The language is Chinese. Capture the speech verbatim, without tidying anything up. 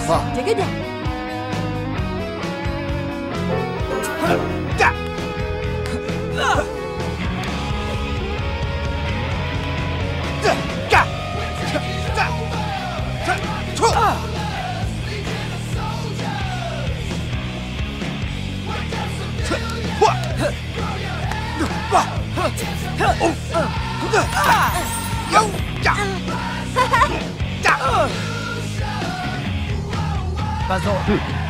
这个的。 干！干！干！出！哇！哇！哦！有呀！呀！ 半松。